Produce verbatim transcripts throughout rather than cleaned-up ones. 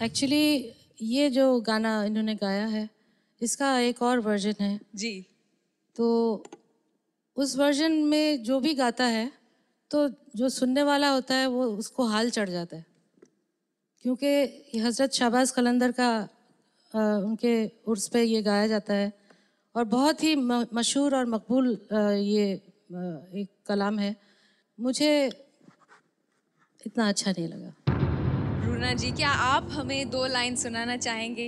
Actually ये जो गाना इन्होंने गाया है इसका एक और वर्जन है जी। तो उस वर्जन में जो भी गाता है तो जो सुनने वाला होता है वो उसको हाल चढ़ जाता है, क्योंकि हज़रत शाहबाज कलंदर का आ, उनके उर्स पे ये गाया जाता है और बहुत ही मशहूर और मकबूल आ, ये आ, एक कलाम है। मुझे इतना अच्छा नहीं लगा। रूना जी, क्या आप हमें दो लाइन सुनाना चाहेंगे?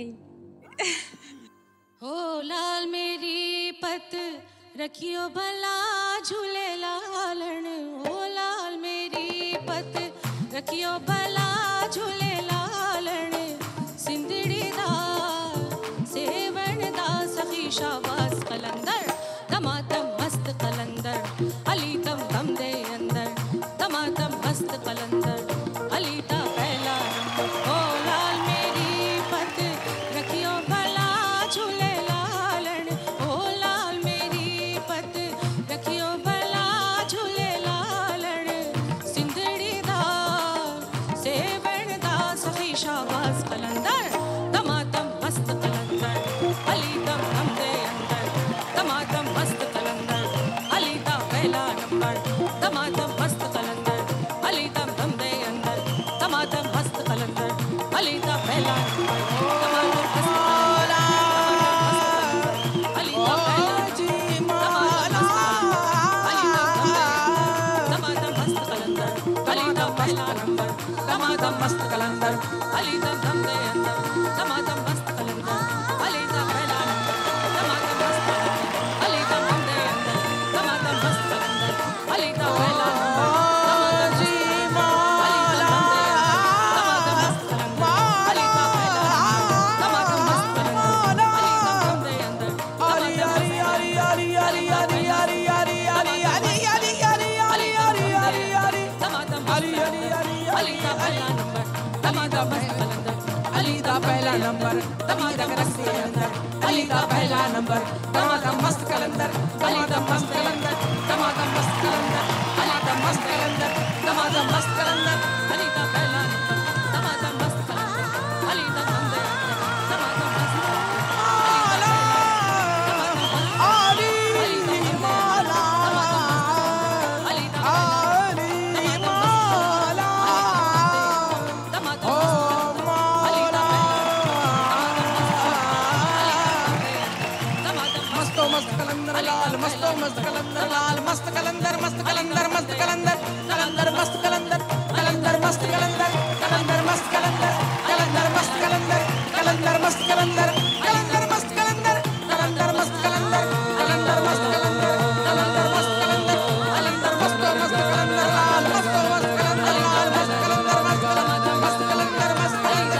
हो लाल मेरी पत रखियो भला झूले लालण, हो लाल मेरी पत रखियो भला झूले लालण, सिंधड़ी दा सेवन दा सखी शाहबाज कलंदर, दमादम मस्त कलंदर अली दम दम दे अंदर, दमादम मस्त कलंदर अली दा पहला नंबर। हो लाल मेरी पत रखियो भला झूले लालण, हो लाल मेरी पत रखियो भला झूले लालण, सिंधड़ी दा सेवन दा सखी शाहबाज कलंदर, दमादम मस्त कलंदर अली दम दम दे अंदर, दमादम मस्त कलंदर अली दा पहला नंबर, दमादम मस्त कलंदर अली दम दम दे अंदर, दमादम मस्त कलंदर अली दा पहला नंबर, दमादम मस्त दमादम मस्त कलंदर अली दम दम दे अंदर, दमादम मस्त कलंदर अली दा पहला नंबर, दमादम मस्त कलंदर अली दम दम दे अंदर, दमादम मस्त कलंदर अली दा पहला नंबर, दमादम जी मौला दमादम मस्त कलंदर अली दा पहला नंबर, दमादम मस्त कलंदर अली दम दम दे अंदर, अली अली अली अली अली अली अली अली अली अली अली अली अली अली अली दमादम अली अली अली दा पहला नंबर, दमादम मस्त कलंदर अली दा पहला नंबर, दमादम रस्ते अंदर अली दा पहला नंबर, दमादम मस्त कलंदर दमादम मस्त कलंदर दमादम मस्त कलंदर अली दा मस्त कलंदर दमादम मस्त कलंदर अली दा पहला नंबर, दमादम मस्त कलंदर अली दा दम दे दमादम मस्त अली अली मौला अली दा मस्त कलंदर लाल मस्तो मस्त कलंदर लाल मस्त कलंदर मस्त कलंदर मस्त कलंदर कलंदर मस्त कलंदर कलंदर मस्त कलंदर कलंदर मस्त कलंदर कलंदर मस्त कलंदर कलंदर मस्त कलंदर कलंदर मस्त कलंदर कलंदर मस्त कलंदर कलंदर मस्त कलंदर कलंदर मस्त कलंदर कलंदर मस्तो मस्त कलंदर लाल मस्तो मस्त कलंदर लाल मस्त कलंदर मस्त कलंदर मस्त कलंदर मस्त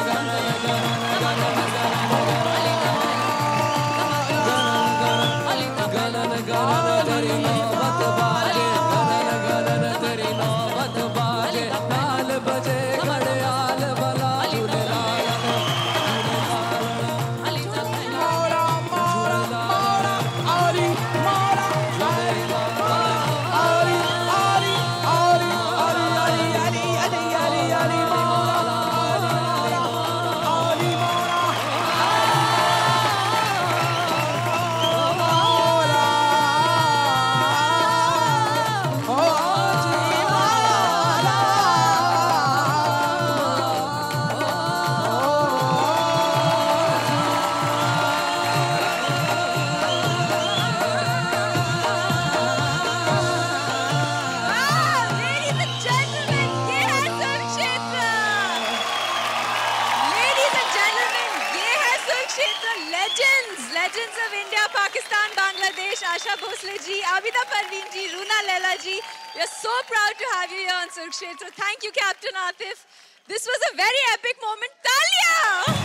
legends of India, Pakistan, Bangladesh, Asha Bhosle ji, Abida Parveen ji, Roona Laila ji. We are so proud to have you here on Surukshetra. Thank you, Captain Atif. This was a very epic moment. Talia!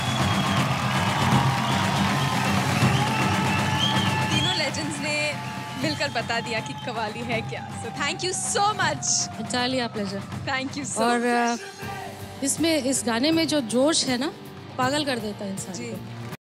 तीनों legends ने मिलकर बता दिया कि कवाली है क्या. So thank you so much. Entirely our pleasure. Thank you so और much. इसमें इस गाने में जो जोश है ना, पागल कर देता है इंसान को.